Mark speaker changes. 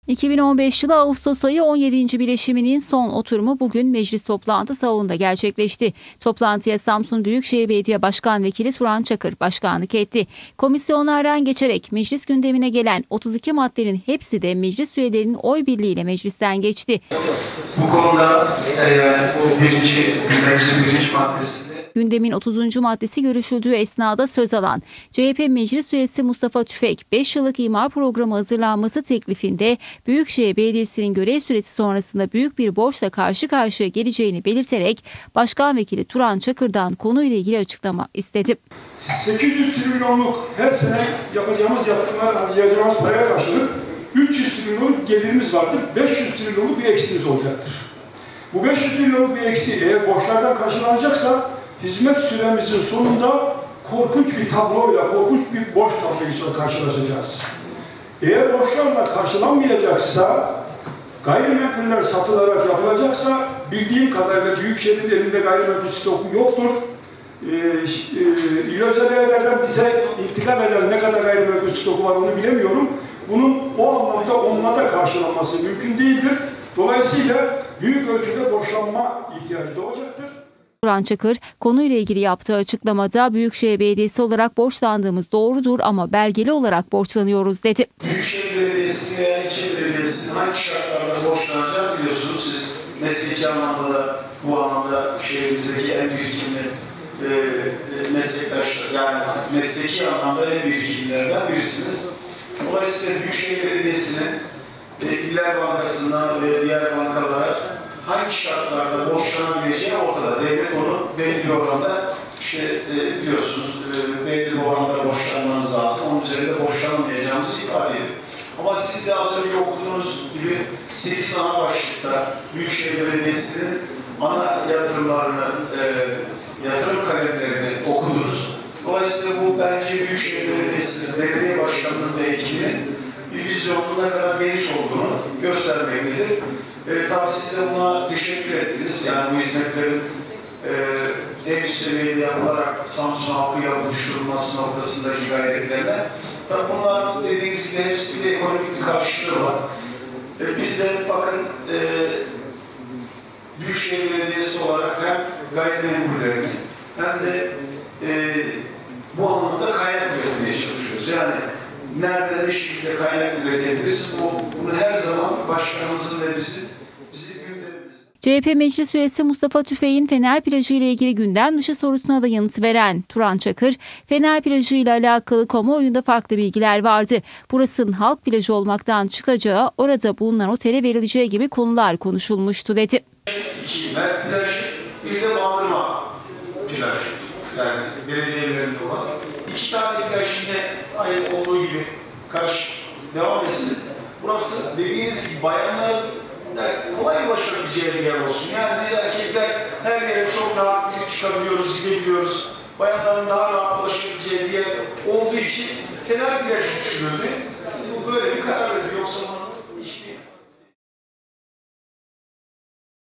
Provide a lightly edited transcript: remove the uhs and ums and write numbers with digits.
Speaker 1: 2015 yılı Ağustos ayı 17. bileşiminin son oturumu bugün meclis toplantı salonunda gerçekleşti. Toplantıya Samsun Büyükşehir Belediye Başkan Vekili Turan Çakır başkanlık etti. Komisyonlardan geçerek meclis gündemine gelen 32 maddenin hepsi de meclis üyelerinin oy birliğiyle meclisten geçti.
Speaker 2: Bu konuda bu birinci maddesi.
Speaker 1: Gündemin 30. maddesi görüşüldüğü esnada söz alan CHP Meclis Üyesi Mustafa Tüfek, 5 yıllık imar programı hazırlanması teklifinde Büyükşehir Belediyesi'nin görev süresi sonrasında büyük bir borçla karşı karşıya geleceğini belirterek Başkan Vekili Turan Çakır'dan konuyla ilgili açıklama istedi.
Speaker 3: 800 trilyonluk her sene yapacağımız yatırımlar, harcayacağımız paraya karşılık 300 trilyonluk gelirimiz vardır, 500 trilyonluk bir eksimiz olacaktır. Bu 500 trilyonluk bir eksi eğer borçlardan karşılanacaksa hizmet süremizin sonunda korkunç bir tabloyla, korkunç bir borç tabloyla karşılaşacağız. Eğer borçlarla karşılanmayacaksa, gayrimenkuller satılarak yapılacaksa, bildiğim kadarıyla Büyükşehir'in elinde gayrimenkul stoku yoktur. İl özel değerlerden bize intikam eden ne kadar gayrimenkul stoku var onu bilemiyorum. Bunun o anlamda onunla karşılanması mümkün değildir. Dolayısıyla büyük ölçüde borçlanma ihtiyacı doğacaktır.
Speaker 1: Turan Çakır konuyla ilgili yaptığı açıklamada Büyükşehir Belediyesi olarak borçlandığımız doğrudur ama belgeli olarak borçlanıyoruz dedi.
Speaker 2: Büyükşehir Belediyesi veya ilçe belediyesinin hangi şartlarda borçlanacağını biliyorsunuz. Siz mesleki anlamda da bu anlamda şehrimizdeki en birikimli meslektaşlar, yani mesleki anlamda en birikimlerden birisiniz. Dolayısıyla Büyükşehir Belediyesi'nin İller Bankası'na ve diğer bankalara hangi şartlarda borçlanabileceği ortada. Devlet onu belli bir oranda, biliyorsunuz, belli bir oranda borçlanmanız lazım. Onun üzerinde borçlanamayacağımızı ifade ediyor. Ama siz de az önce okuduğunuz gibi 8 ana başlıkta Büyükşehir Belediyesi'nin ana yatırımlarını, yatırım kalemlerini okudunuz. Dolayısıyla bu bence Büyükşehir Belediyesi'nin, belediye başkanının ve ekibinin bir vizyonun ne kadar geniş olduğunu göstermektedir. Tabii siz de buna teşekkür ettiniz. Yani bu hizmetlerin en üst seviyede yapılarak Samsun halkıyla buluşturulması noktasındaki gayretlerine. Tabii bunlar dediğiniz gibi hepsi bir ekonomik bir karşılığı var. Biz de bakın Büyükşehir Belediyesi olarak hem gayrimenkullerini hem de bu anlamda kaynak üretmeye çalışıyoruz. Yani nerede ne şekilde kaynak üretebiliriz? Bunu her zaman başkanımızın ve bizim gündemimiz.
Speaker 1: CHP Meclis Üyesi Mustafa Tüfek'in Fener Plajı ile ilgili gündem dışı sorusuna da yanıt veren Turan Çakır, Fener Plajı ile alakalı kamuoyunda farklı bilgiler vardı. Burasının halk plajı olmaktan çıkacağı, orada bulunan otele verileceği gibi konular konuşulmuştu dedi.
Speaker 2: 2 Mert Plaj, bir de Bandırma Plaj. Yani belediyelerinde olan 2 tane plaj yine aynı olduğu gibi karşı devam etsin. Burası dediğiniz gibi bayanlar kolay ulaşabileceği bir yer olsun. Yani biz erkekler her yere çok rahat gidip çıkabiliyoruz, gidebiliyoruz. Bayanların daha rahat ulaşabileceği bir yer olduğu için Fener Plajı düşünüldü. Bu böyle bir karar verdi. Yoksa